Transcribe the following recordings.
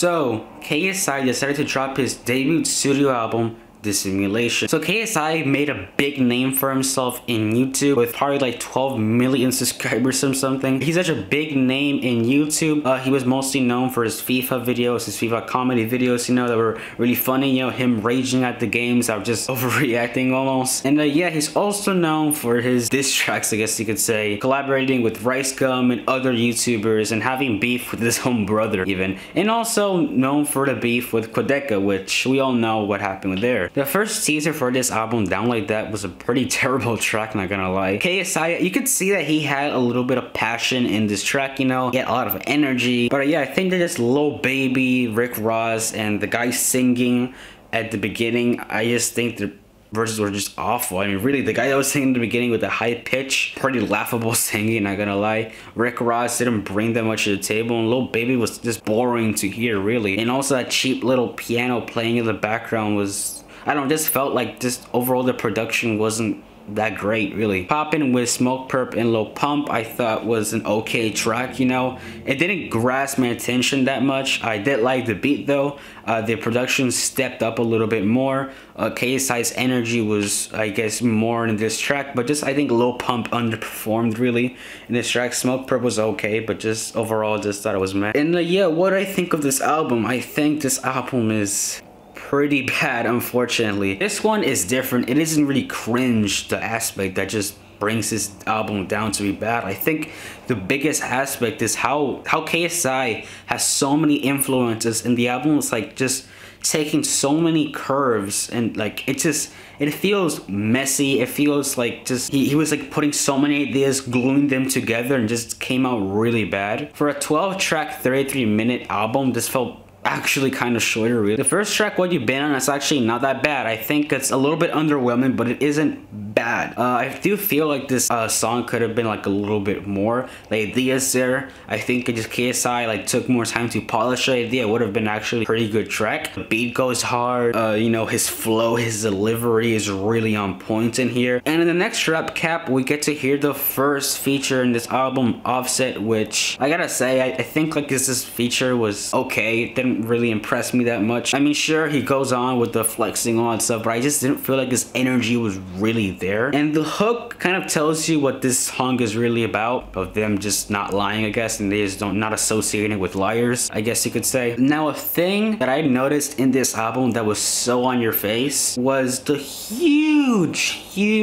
So, KSI decided to drop his debut studio album, Dissimulation. So KSI made a big name for himself in YouTube with probably like 12 million subscribers or something. He's such a big name in YouTube. He was mostly known for his FIFA videos, his FIFA comedy videos, you know, that were really funny, you know, him raging at the games that were just overreacting almost. And yeah, he's also known for his diss tracks, I guess you could say, collaborating with RiceGum and other YouTubers and having beef with his own brother even. And also known for the beef with Quadeca, which we all know what happened there. The first teaser for this album, Down Like That, was a pretty terrible track, not gonna lie. KSI, you could see that he had a little bit of passion in this track, you know, he had a lot of energy. But yeah, I think that this Lil Baby, Rick Ross, and the guy singing at the beginning, I just think the verses were just awful. I mean, really, the guy that was singing in the beginning with the high pitch, pretty laughable singing, not gonna lie. Rick Ross didn't bring that much to the table, and Lil Baby was just boring to hear, really. And also that cheap little piano playing in the background was, I don't know, just felt like just overall the production wasn't that great, really. Poppin' with Smokepurpp and Lil Pump, I thought was an okay track, you know. It didn't grasp my attention that much. I did like the beat though. The production stepped up a little bit more. KSI's energy was, I guess, more in this track, but just I think Lil Pump underperformed really in this track. Smokepurpp was okay, but just overall just thought it was meh. And yeah, what do I think of this album? I think this album is pretty bad, unfortunately. This one is different. It isn't really cringe, the aspect that just brings this album down to be bad. I think the biggest aspect is how KSI has so many influences, and the album is like just taking so many curves, and like it feels messy. It feels like just he was like putting so many ideas, gluing them together, and just came out really bad. For a 12-track 33-minute album, this felt actually kind of shorter, really. The first track, What You Been On, is actually not that bad. I think it's a little bit underwhelming, but it isn't bad. I do feel like this song could have been like a little bit more. The ideas there, I think it just KSI like took more time to polish the idea. It would have been actually a pretty good track. The beat goes hard. You know, his flow, his delivery is really on point in here. And in the next rap cap, we get to hear the first feature in this album, Offset, which I gotta say, I think like this feature was okay. It didn't really impress me that much. I mean, sure, he goes on with the flexing all that stuff, but I just didn't feel like his energy was really there. And the hook kind of tells you what this song is really about, of them just not lying, I guess, and they just not associating with liars, I guess you could say. Now, a thing that I noticed in this album that was so on your face was the huge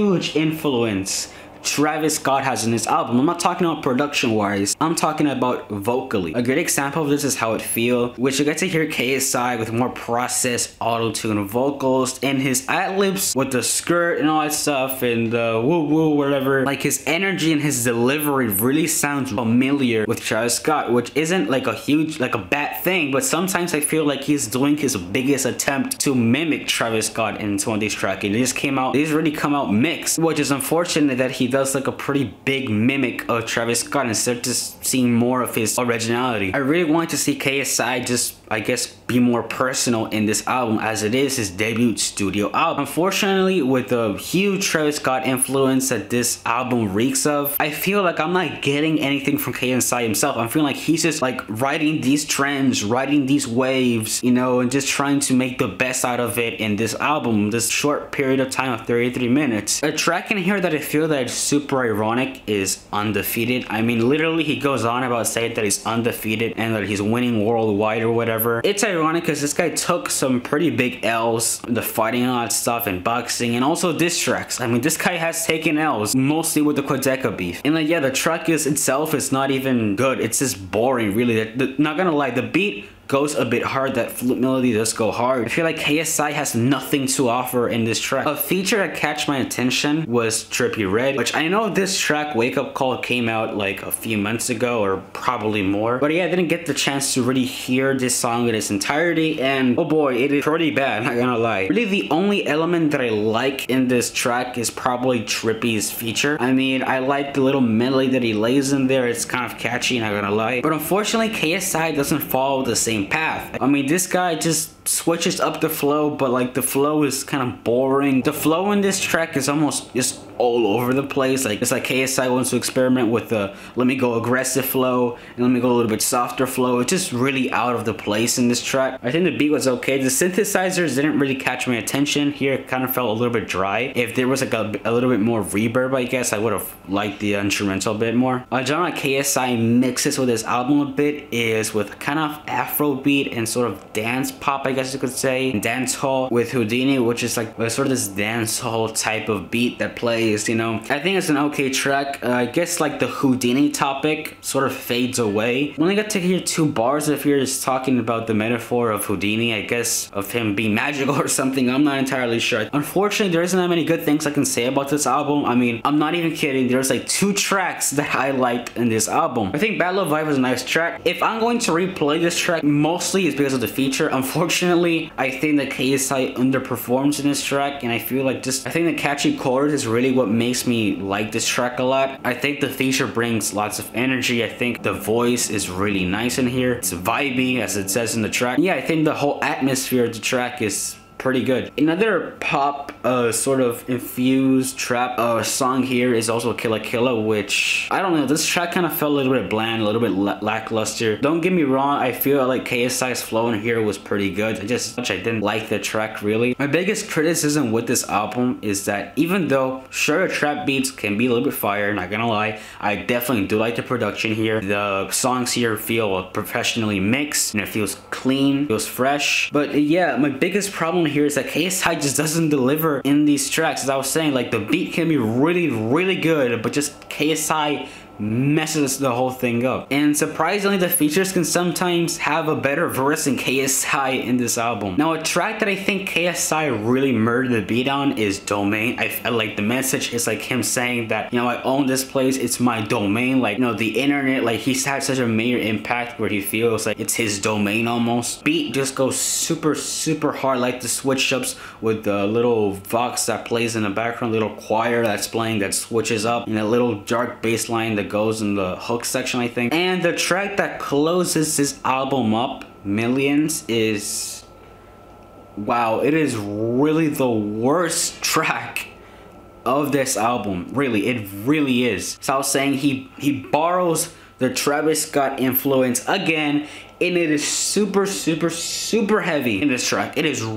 influence Travis Scott has in his album. I'm not talking about production wise, I'm talking about vocally. A great example of this is How It Feel, which you get to hear KSI with more processed auto-tune vocals, and his ad-libs with the skirt and all that stuff and the woo-woo, whatever. Like his energy and his delivery really sounds familiar with Travis Scott, which isn't like a huge, like a bad thing, but sometimes I feel like he's doing his biggest attempt to mimic Travis Scott in some of these tracks. These really come out mixed, which is unfortunate that he does like a pretty big mimic of Travis Scott instead of just seeing more of his originality. I really want to see KSI just, I guess, be more personal in this album, as it is his debut studio album. Unfortunately, with the huge Travis Scott influence that this album reeks of, I feel like I'm not getting anything from KSI himself. I'm feeling like he's just like riding these trends, riding these waves, you know, and just trying to make the best out of it in this album, this short period of time of 33 minutes. A track in here that I feel that is super ironic is Undefeated. I mean, literally he goes on about saying that he's undefeated and that he's winning worldwide or whatever. It's ironic because this guy took some pretty big L's, the fighting and all that stuff, and boxing, and also diss tracks. I mean, this guy has taken L's, mostly with the Quadeca beef. And like, yeah, the track itself is not even good. It's just boring, really. Not gonna lie, the beat goes a bit hard. That flute melody does go hard. I feel like KSI has nothing to offer in this track. A feature that catch my attention was Trippie Redd, which I know this track, Wake Up Call, came out like a few months ago or probably more. But yeah, I didn't get the chance to really hear this song in its entirety, and oh boy, it is pretty bad, not gonna lie. Really, the only element that I like in this track is probably Trippie's feature. I mean, I like the little melody that he lays in there. It's kind of catchy, not gonna lie. But unfortunately, KSI doesn't follow the same path. I mean, this guy just switches up the flow, but like the flow is kind of boring. The flow in this track is almost just all over the place. Like, it's like KSI wants to experiment with the let me go aggressive flow and let me go a little bit softer flow. It's just really out of the place in this track. I think the beat was okay. The synthesizers didn't really catch my attention here. It kind of felt a little bit dry. If there was like a little bit more reverb, I guess I would have liked the instrumental a bit more. A genre KSI mixes with this album a bit is with kind of Afrobeat and sort of dance pop, I guess you could say, dance hall with Houdini, which is like sort of this dance hall type of beat that plays, you know. I think it's an okay track. I guess like the Houdini topic sort of fades away. We only got to hear 2 bars if you're just talking about the metaphor of Houdini, I guess, of him being magical or something. I'm not entirely sure. Unfortunately, there isn't that many good things I can say about this album. I mean, I'm not even kidding. There's like 2 tracks that I liked in this album. I think Battle of Vibe was a nice track. If I'm going to replay this track, mostly it's because of the feature. Unfortunately, I think that KSI underperforms in this track, and I feel like I think the catchy chords is really what makes me like this track a lot. I think the feature brings lots of energy. I think the voice is really nice in here. It's vibey, as it says in the track. Yeah, I think the whole atmosphere of the track is pretty good. Another pop sort of infused trap song here is also Killa Killa, which I don't know, this track kind of felt a little bit bland, a little bit lackluster. Don't get me wrong, I feel like KSI's flow in here was pretty good. I didn't like the track really. My biggest criticism with this album is that even though sure trap beats can be a little bit fire, not gonna lie, I definitely do like the production here. The songs here feel professionally mixed and it feels clean, feels fresh. But yeah, my biggest problem here is that KSI just doesn't deliver in these tracks. As I was saying, like the beat can be really good, but just KSI messes the whole thing up. And surprisingly, the features can sometimes have a better verse than KSI in this album. Now, a track that I think KSI really murdered the beat on is Domain. I like the message is like him saying that, you know, I own this place, it's my domain. Like, you know, the internet, like he's had such a major impact where he feels like it's his domain almost. Beat just goes super hard, like the switch ups with the little vox that plays in the background, little choir that's playing that switches up, and a little dark bass line that goes in the hook section, I think. And the track that closes this album up, Millions, is, wow, it is really the worst track of this album. Really, it really is. So I was saying he borrows the Travis Scott influence again, and it is super heavy in this track. It is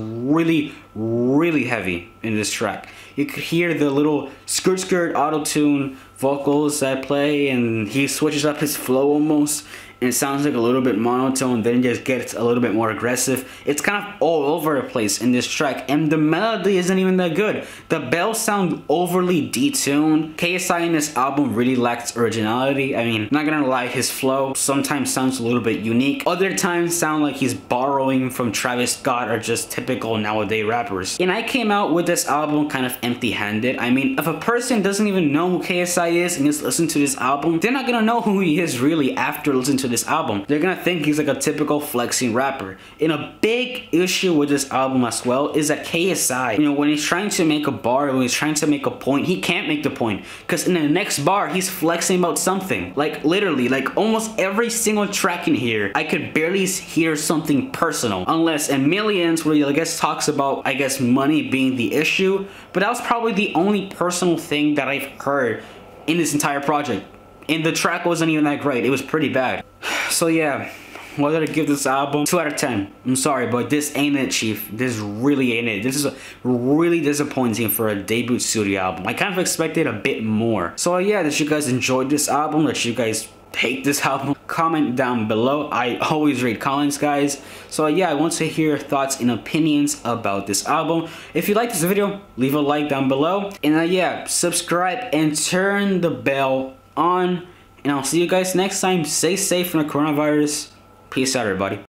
really heavy in this track. You could hear the little skirt auto-tune vocals that play, and he switches up his flow almost, and it sounds like a little bit monotone, then just gets a little bit more aggressive. It's kind of all over the place in this track, and the melody isn't even that good. The bells sound overly detuned. KSI in this album really lacks originality. I mean, not gonna lie, his flow sometimes sounds a little bit unique. Other times sound like he's borrowing from Travis Scott or just typical nowadays rappers. And I came out with this album kind of empty-handed. I mean, if a person doesn't even know who KSI is and just listen to this album, they're not gonna know who he is really after listening to this album. They're gonna think he's like a typical flexing rapper. And a big issue with this album as well is that KSI, you know, when he's trying to make a bar, when he's trying to make a point, he can't make the point, because in the next bar he's flexing about something. Like literally, like almost every single track in here, I could barely hear something personal, unless in Millions, where he I guess talks about, I guess, money being the issue. But that was probably the only personal thing that I've heard in this entire project. And the track wasn't even that great. It was pretty bad. So yeah, what did I give this album? 2 out of 10. I'm sorry, but this ain't it, Chief. This really ain't it. This is really disappointing for a debut studio album. I kind of expected a bit more. So yeah, that you guys enjoyed this album, that you guys hate this album, comment down below. I always read comments, guys. So yeah, I want to hear your thoughts and opinions about this album. If you like this video, leave a like down below. And yeah, subscribe and turn the bell on. And I'll see you guys next time. Stay safe from the coronavirus. Peace out, everybody.